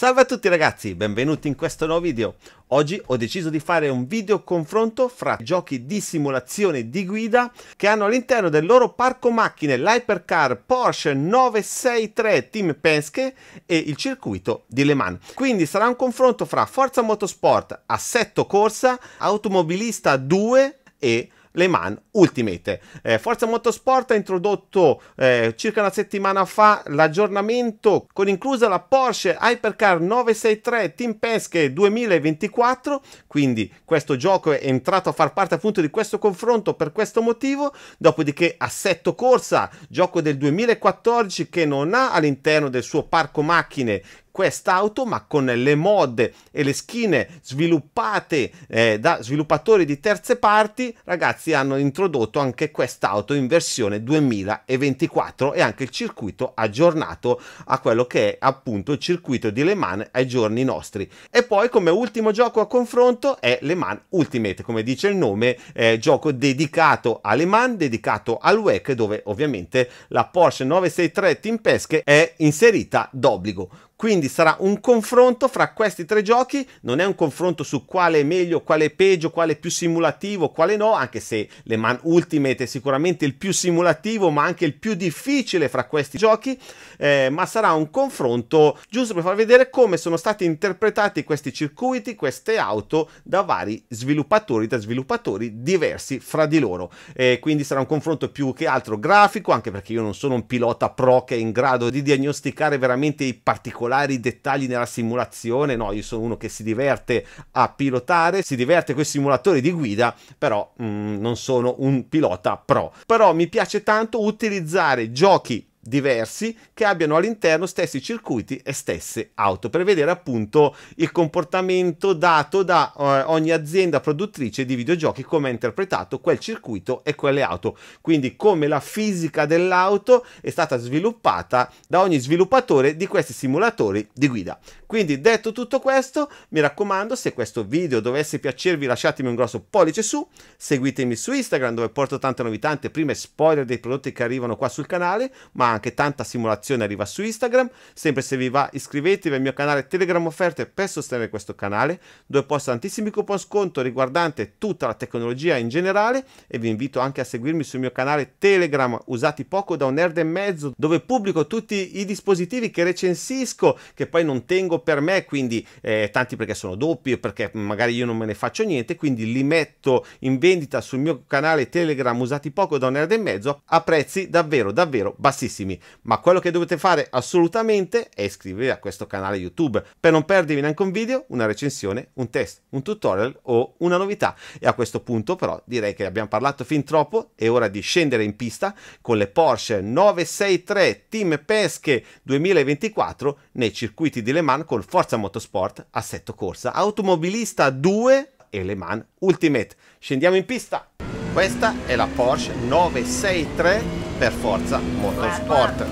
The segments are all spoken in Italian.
Salve a tutti ragazzi, benvenuti in questo nuovo video. Oggi ho deciso di fare un video confronto fra giochi di simulazione di guida che hanno all'interno del loro parco macchine l'Hypercar Porsche 963 Team Penske e il circuito di Le Mans. Quindi sarà un confronto fra Forza Motorsport Assetto Corsa, Automobilista 2 e Le Mans Ultimate. Forza Motorsport ha introdotto circa una settimana fa l'aggiornamento con inclusa la Porsche Hypercar 963 Team Penske 2024, quindi questo gioco è entrato a far parte appunto di questo confronto per questo motivo. Dopodiché Assetto Corsa, gioco del 2014 che non ha all'interno del suo parco macchine quest'auto, ma con le mod e le skin sviluppate da sviluppatori di terze parti, ragazzi, hanno introdotto anche quest'auto in versione 2024 e anche il circuito aggiornato a quello che è appunto il circuito di Le Mans ai giorni nostri. E poi come ultimo gioco a confronto è Le Mans Ultimate, come dice il nome, gioco dedicato a Le Mans, dedicato al WEC, dove ovviamente la Porsche 963 Team Penske è inserita d'obbligo. Quindi sarà un confronto fra questi tre giochi, non è un confronto su quale è meglio, quale è peggio, quale è più simulativo, quale no, anche se Le Mans Ultimate è sicuramente il più simulativo ma anche il più difficile fra questi giochi, ma sarà un confronto giusto per far vedere come sono stati interpretati questi circuiti, queste auto da vari sviluppatori, da sviluppatori diversi fra di loro. Quindi sarà un confronto più che altro grafico, anche perché io non sono un pilota pro che è in grado di diagnosticare veramente i particolari dettagli nella simulazione. No, io sono uno che si diverte a pilotare, si diverte con i simulatori di guida, però non sono un pilota pro. Però mi piace tanto utilizzare giochi diversi che abbiano all'interno stessi circuiti e stesse auto per vedere appunto il comportamento dato da ogni azienda produttrice di videogiochi, come ha interpretato quel circuito e quelle auto, quindi come la fisica dell'auto è stata sviluppata da ogni sviluppatore di questi simulatori di guida. Quindi detto tutto questo, mi raccomando, se questo video dovesse piacervi lasciatemi un grosso pollice su, seguitemi su Instagram dove porto tante novità, anteprime, spoiler dei prodotti che arrivano qua sul canale, ma anche tanta simulazione arriva su Instagram. Sempre se vi va, iscrivetevi al mio canale Telegram offerte per sostenere questo canale, dove posto tantissimi coupon sconto riguardante tutta la tecnologia in generale, e vi invito anche a seguirmi sul mio canale Telegram Usati Poco da un nerd e mezzo, dove pubblico tutti i dispositivi che recensisco, che poi non tengo per me, quindi tanti perché sono doppi, perché magari io non me ne faccio niente, quindi li metto in vendita sul mio canale Telegram Usati Poco da un nerd e mezzo a prezzi davvero bassissimi. Ma quello che dovete fare assolutamente è iscrivervi a questo canale YouTube per non perdervi neanche un video, una recensione, un test, un tutorial o una novità. E a questo punto però direi che abbiamo parlato fin troppo, è ora di scendere in pista con le Porsche 963 Team Penske 2024 nei circuiti di Le Mans con Forza Motorsport Assetto Corsa, Automobilista 2 e Le Mans Ultimate. Scendiamo in pista. Questa è la Porsche 963 per Forza Motorsport.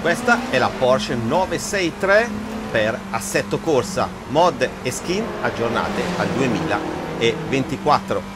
Questa è la Porsche 963 per assetto corsa, mod e skin aggiornate al 2024.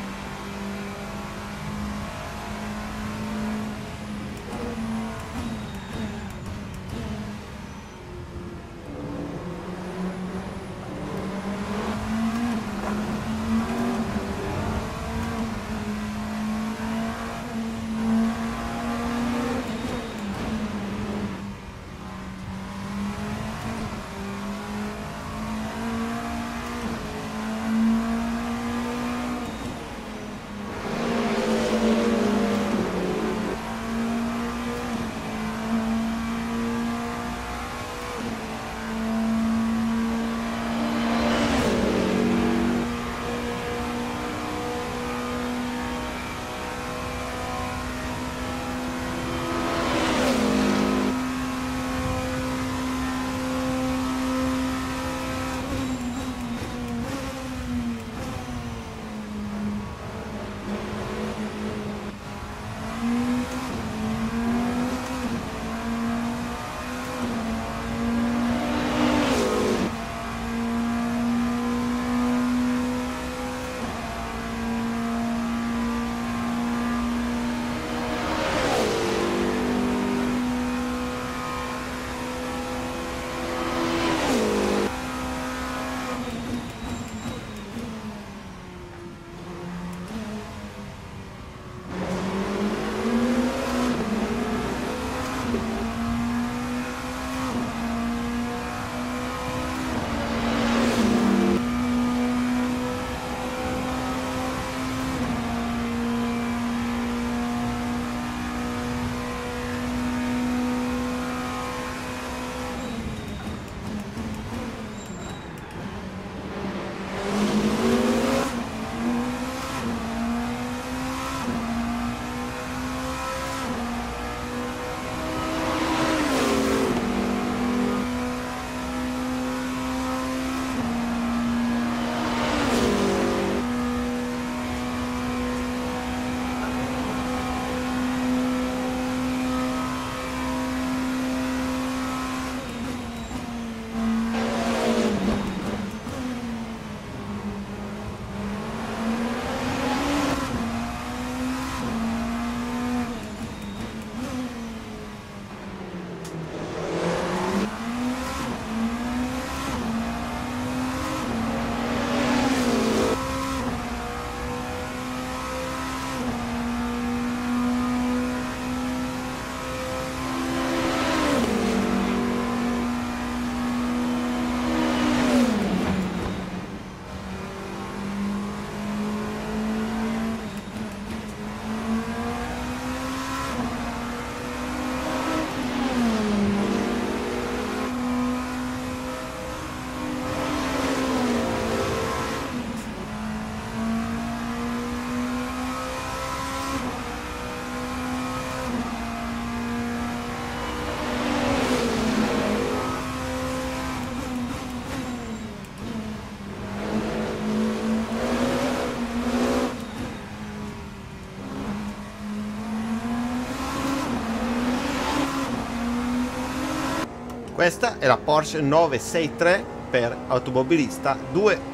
Questa è la Porsche 963 per automobilista 2.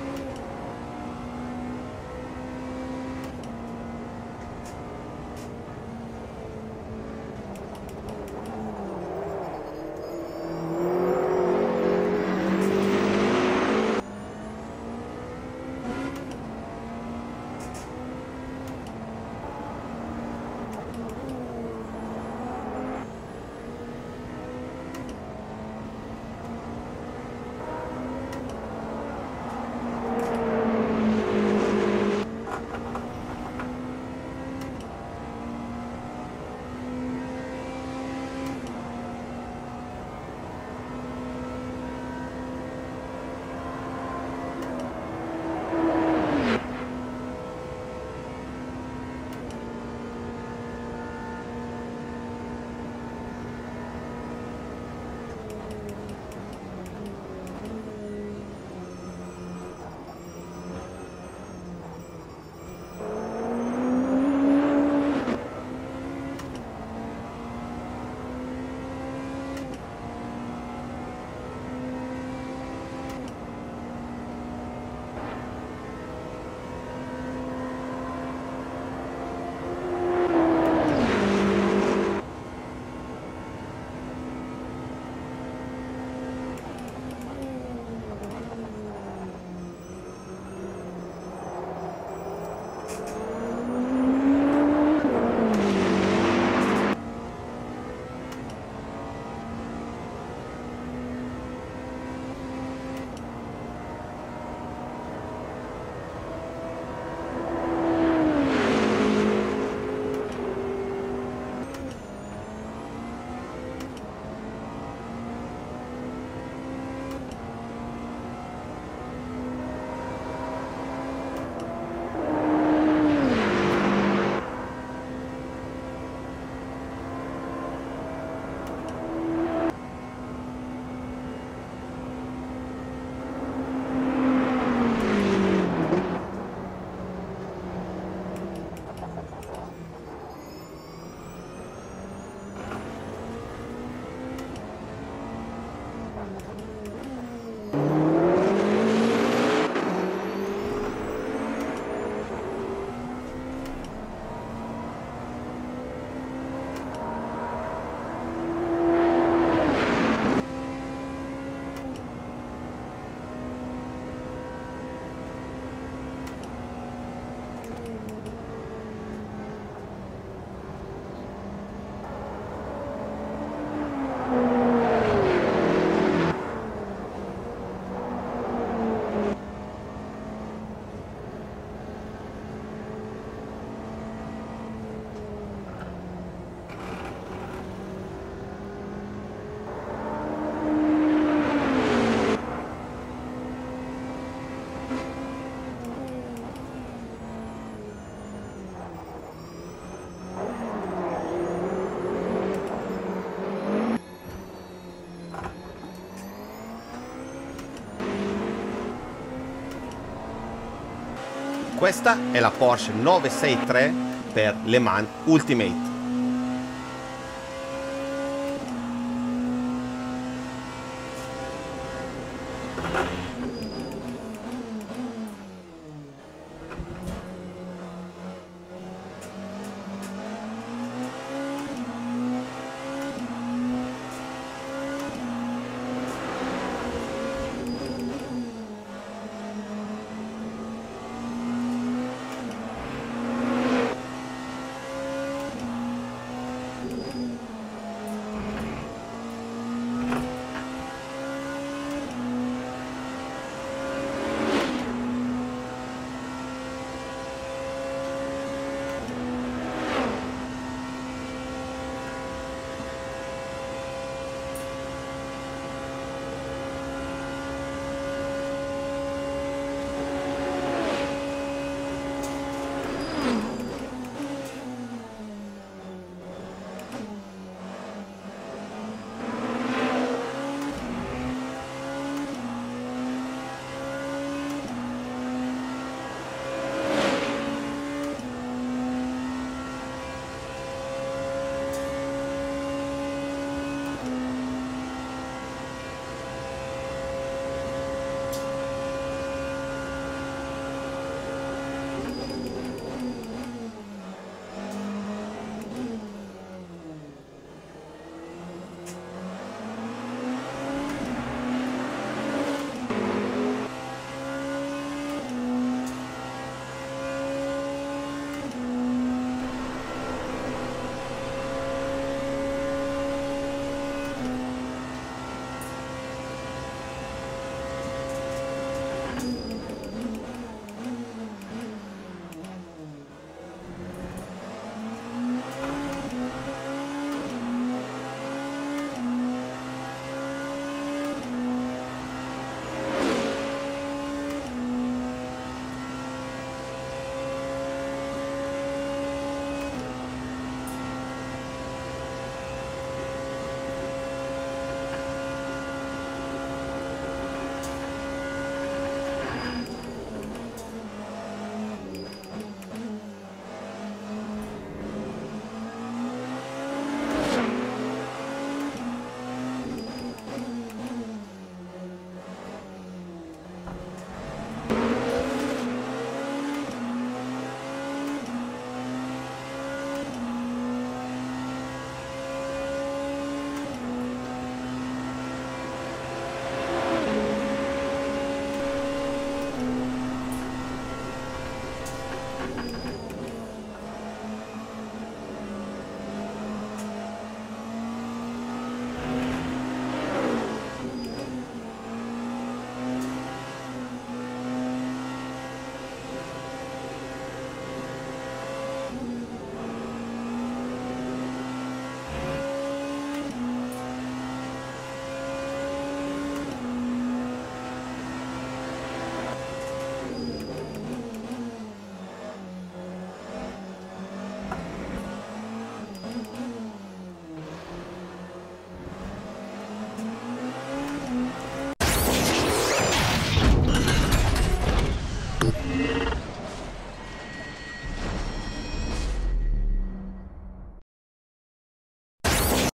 Questa è la Porsche 963 per Le Mans Ultimate.